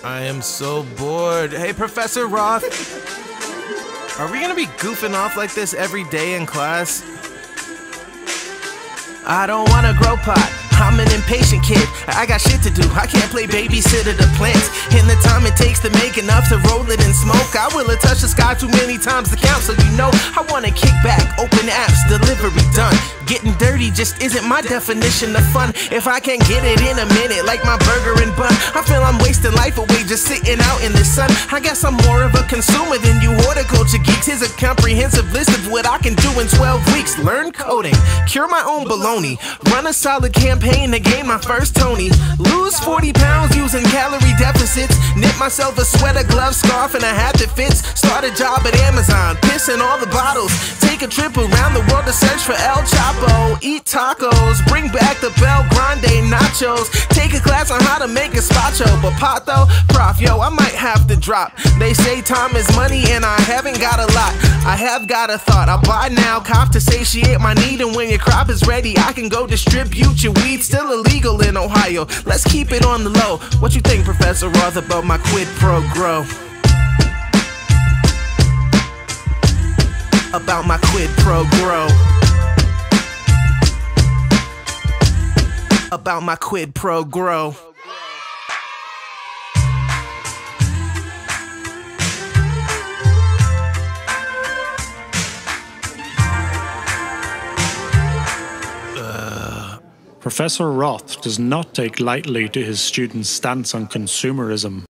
I am so bored. Hey, Professor Roth. Are we gonna be goofing off like this every day in class? I don't wanna grow pot. I'm an impatient kid. I got shit to do. I can't play babysitter to plants. In the time it takes to make enough to roll it and smoke, I will have touched the sky too many times to count. So you know, I wanna kick back, open apps, delivery done. Getting dirty just isn't my definition of fun. If I can't get it in a minute, like my burger and bun, I feel I'm wasting life away just sitting out in the sun. I guess I'm more of a consumer than you horticulture geeks. Here's a comprehensive list of what I can do in 12 weeks. Learn coding, cure my own baloney, run a solid campaign to gain my first Tony, lose 40 pounds using calorie deficits, knit myself a sweater, glove, scarf, and a hat that fits, start a job at Amazon, piss in all the bottles, take a trip around the world to search for El Chapo, eat tacos, bring back the Bel Grande nachos, take a class on how to make gazpacho. But pot though, prof, yo, I might have to drop. They say time is money and I haven't got a lot. I have got a thought, I'll buy now, cop to satiate my need, and when your crop is ready I can go distribute your weed. Still illegal in Ohio, let's keep it on the low. What you think, Professor Roth, about my quid pro grow? About my quid pro grow. About my quid pro grow. Professor Roth does not take lightly to his students' stance on consumerism.